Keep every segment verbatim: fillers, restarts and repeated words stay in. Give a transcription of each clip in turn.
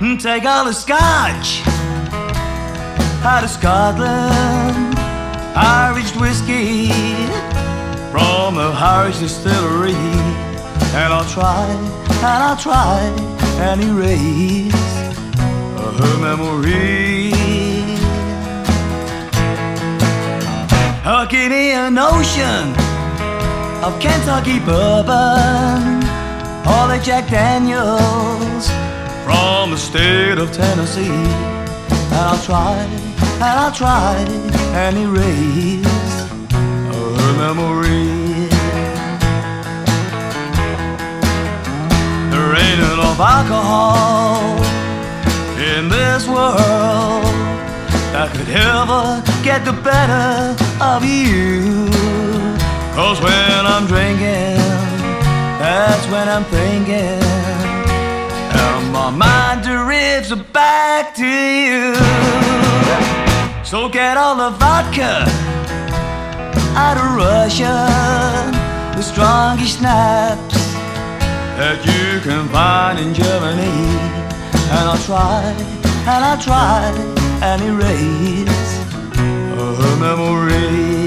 Take all the scotch out of Scotland, Irish whiskey from the Irish distillery, and I'll try, and I'll try and erase her memory. Oh, give me an ocean of Kentucky bourbon, or the Jack Daniels from the state of Tennessee, and I'll try, and I'll try and erase her memory. There ain't enough alcohol in this world that could ever get the better of you. 'Cause when I'm drinking, that's when I'm thinking, and my mind drifts back to you. So get all the vodka out of Russia, the strongest schnapps that you can find in Germany, and I'll try, and I'll try and erase her memory.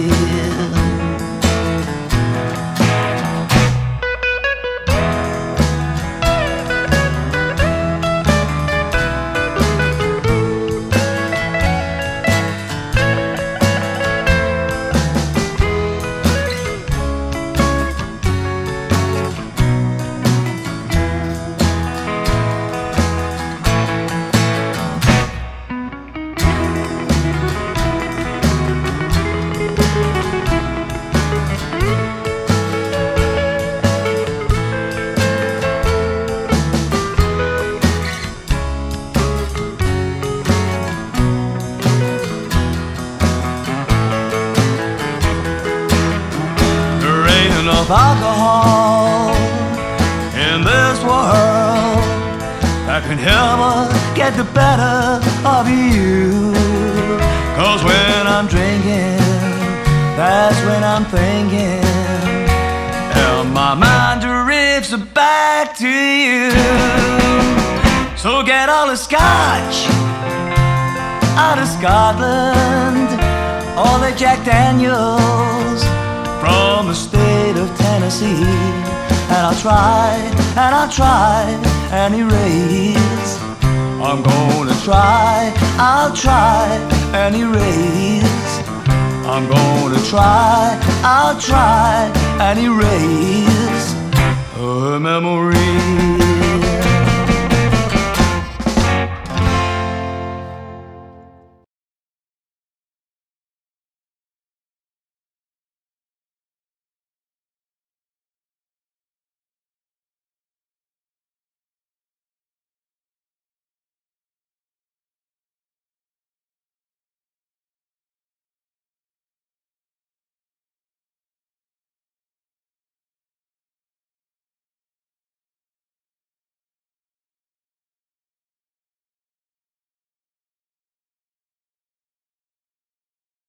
Enough alcohol in this world that can ever get the better of you. 'Cause when I'm drinking, that's when I'm thinking, and my mind drifts back to you. So get all the scotch out of Scotland, all the Jack Daniels from the state of Tennessee, and I'll try, and I'll try and erase. I'm gonna try, I'll try and erase. I'm gonna try, I'll try and erase her memory.